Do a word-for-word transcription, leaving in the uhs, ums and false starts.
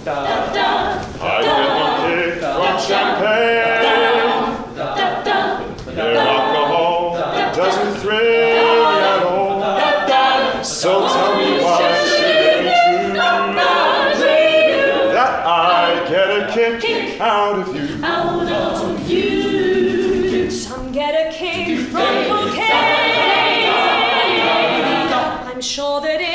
I get a kick from champagne. Your alcohol doesn't thrill me at all. So tell me why should it be true that I get a kick out of you? Out of you. Some get a kick from cocaine. I'm sure that it